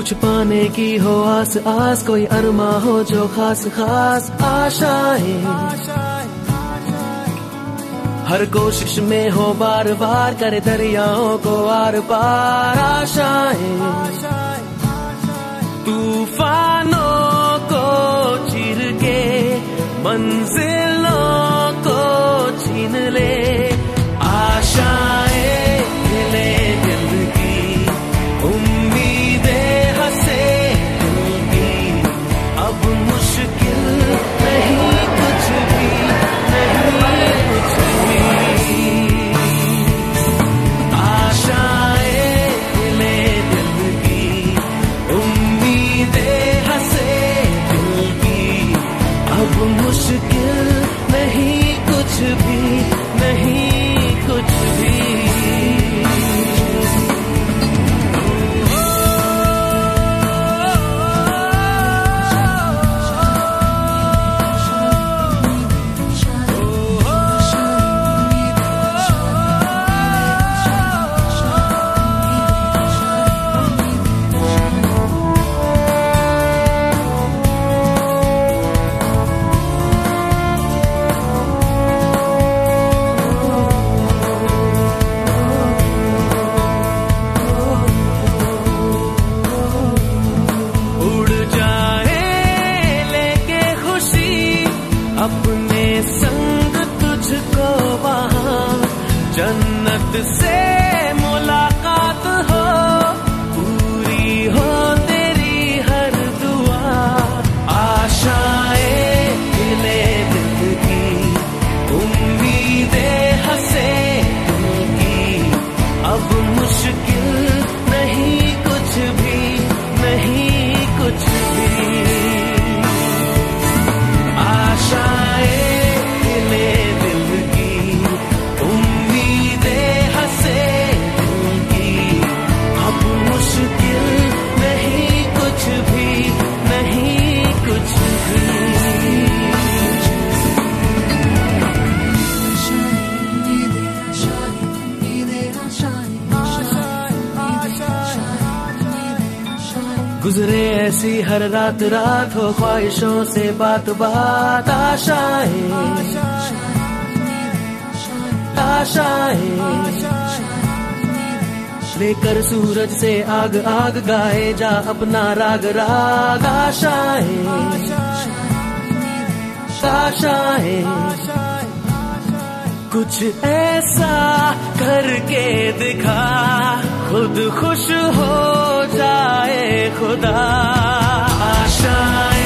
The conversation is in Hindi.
कुछ पाने की हो आस आस, कोई अरमा हो जो खास खास आशाएं, हर कोशिश में हो बार बार करे दरियाओं को आर पार आशाएं, तूफानों को चीर के मंजिलों को छीन ले आशाएं, ले दिल की उम्मीदें हंसे दिल की, अब मुश्किल नहीं कुछ भी, नहीं कुछ भी, आशाएं ले दिल की उम्मीदें हंसे दिल की, अब मुश्किल नहीं कुछ भी, नहीं कुछ भी। अपने संग तुझको वहाँ जन्नत से मुलाकात हो, पूरी हो तेरी हर दुआ, आशाएं ले दिल की उम्मीदें हंसे दिल की, अब मुश्किल नहीं कुछ भी, नहीं कुछ भी, गुजरे ऐसी हर रात रात हो ख्वाहिशों से बात बात, आशाएं आशाएं लेकर सूरज से आग आग गाए जा अपना राग राग, आशाएं आशाएं कुछ ऐसा करके दिखा खुद खुश हो जाए खुदा, आशाएं